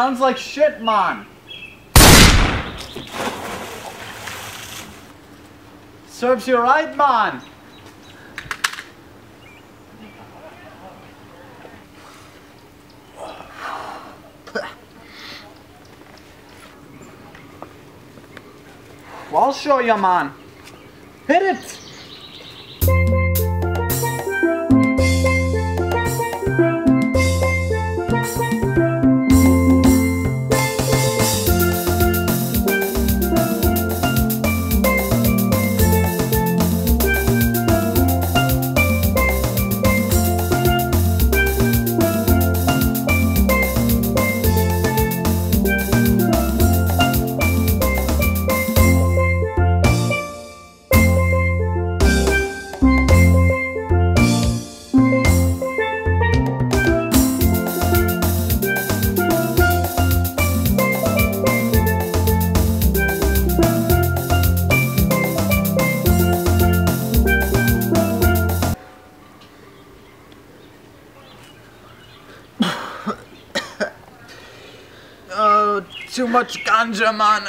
Sounds like shit, man. Serves you right, man. Well, I'll show you, man. Hit it! Too much ganja, man.